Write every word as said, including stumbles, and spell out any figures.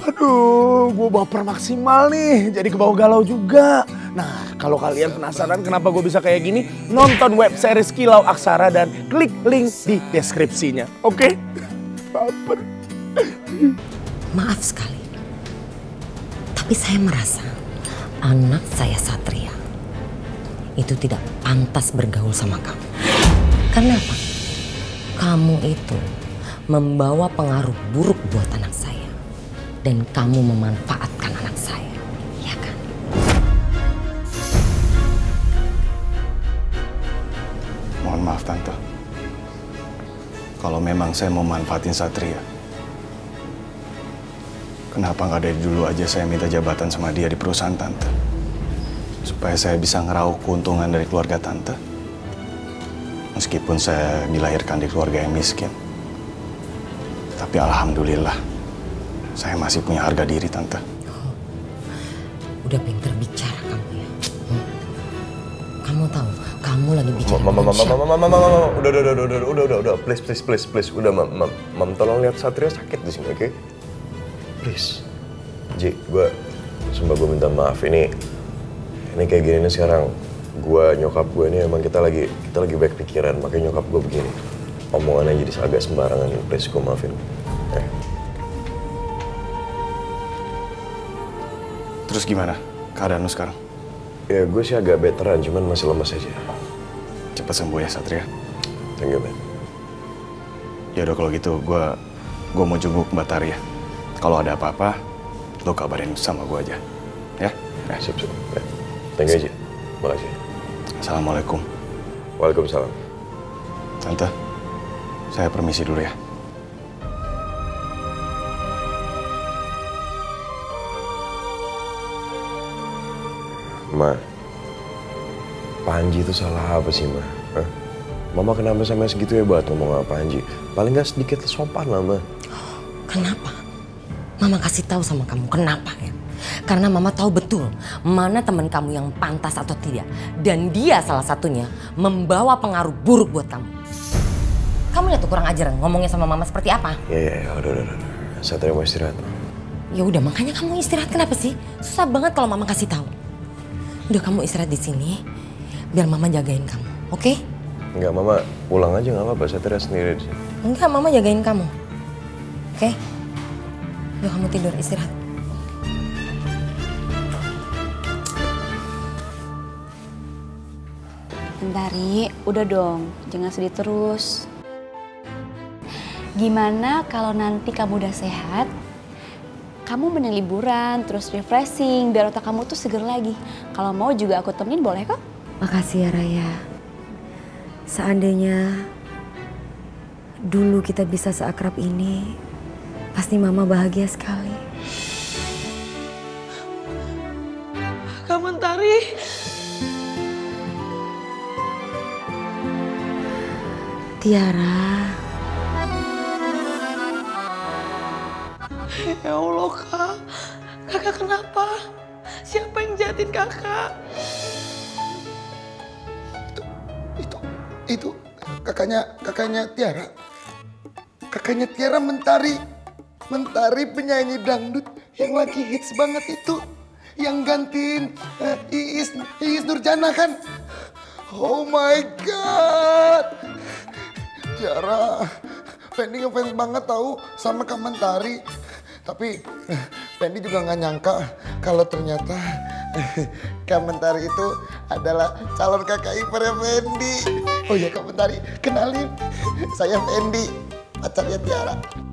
Aduh, gue baper maksimal nih, jadi kebawa galau juga. Nah, kalau kalian penasaran kenapa gue bisa kayak gini, nonton web series Kilau Aksara dan klik link di deskripsinya, oke? Okay? Baper. Maaf sekali, tapi saya merasa anak saya Satria itu tidak pantas bergaul sama kamu. Karena apa? Kamu itu membawa pengaruh buruk buat anak saya. Dan kamu memanfaatkan anak saya, ya kan? Mohon maaf Tante. Kalau memang saya mau manfaatin Satria, kenapa nggak dari dulu aja saya minta jabatan sama dia di perusahaan Tante? Supaya saya bisa ngeraup keuntungan dari keluarga Tante. Meskipun saya dilahirkan di keluarga yang miskin. Tapi alhamdulillah, saya masih punya harga diri, Tante. Oh, udah pinter bicara kamu ya. Hmm. Kamu tahu, kamu lagi bicara Mama, mama, mama, mama, mama, mama, udah, udah, udah, udah, udah, udah, udah, please, please, please, please, udah, mam, mam, mam, tolong lihat Satria sakit di sini, oke? Okay? Please, Ji, gue, sumpah gue minta maaf ini, ini kayak gini nih sekarang, gue nyokap gue ini emang kita lagi, kita lagi baik pikiran, makanya nyokap gue begini, omongannya jadi agak sembarangan, please gue maafin, eh. Terus gimana keadaan lu sekarang? Ya gue sih agak veteran, cuman masih lemas aja. Cepat sembuh ya Satria. Thank you, man. Ya udah kalau gitu, gue gue mau jenguk Mbak Tari ya. Kalau ada apa-apa, lo kabarin sama gue aja, ya? Ya, siap, siap. Ya. Thank you aja. Makasih. Assalamualaikum. Waalaikumsalam. Tante, saya permisi dulu ya. Ma, Panji itu salah apa sih, Ma? Hah? Mama kenapa sampai segitu ya buat ngomong sama Panji? Paling nggak sedikit sopan lah, Ma. Kenapa? Mama kasih tahu sama kamu kenapa ya? Karena Mama tahu betul mana teman kamu yang pantas atau tidak. Dan dia salah satunya membawa pengaruh buruk buat kamu. Kamu lihat tuh kurang ajar ngomongnya sama Mama seperti apa? Ya, ya, ya, udah, udah, udah. Satria mau istirahat. Ya udah, makanya kamu istirahat. Kenapa sih? Susah banget kalau Mama kasih tahu. Udah, kamu istirahat di sini, biar Mama jagain kamu, oke? Okay? Enggak, Mama pulang aja nggak apa-apa. Satria sendiri di sini. Enggak, Mama jagain kamu, oke? Okay? Udah, kamu tidur, istirahat. Mentari, udah dong, jangan sedih terus. Gimana kalau nanti kamu udah sehat, kamu bener liburan, terus refreshing, biar otak kamu tuh seger lagi. Kalau mau juga aku temenin, boleh kok? Makasih ya Raya. Seandainya dulu kita bisa seakrab ini, pasti Mama bahagia sekali. Kak Mentari. Tiara. Ya Allah, Kak. Kakak kenapa? Siapa yang jahatin kakak? Itu, itu, itu kakaknya, kakaknya Tiara. Kakaknya Tiara Mentari. Mentari penyanyi dangdut yang lagi hits banget itu. Yang gantiin uh, Iis, Iis Nurjana kan? Oh my God. Tiara, Fendi ngefans banget tahu sama Kak Mentari. Tapi Fendi juga nggak nyangka kalau ternyata Kak Mentari itu adalah calon kakak iparnya Fendi. Oh ya Kak Mentari, kenalin, saya Fendi, pacarnya Tiara.